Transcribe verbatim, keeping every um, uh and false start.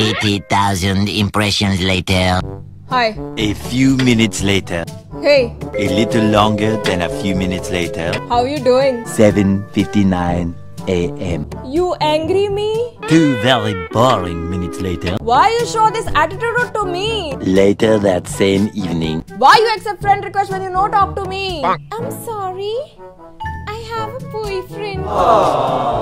eighty thousand impressions later. Hi. A few minutes later. Hey. A little longer than a few minutes later. How you doing? seven fifty-nine a m You angry me? Two very boring minutes later. Why you show this attitude to me? Later that same evening. Why you accept friend request when you no talk to me? I'm sorry. I have a boyfriend. Aww.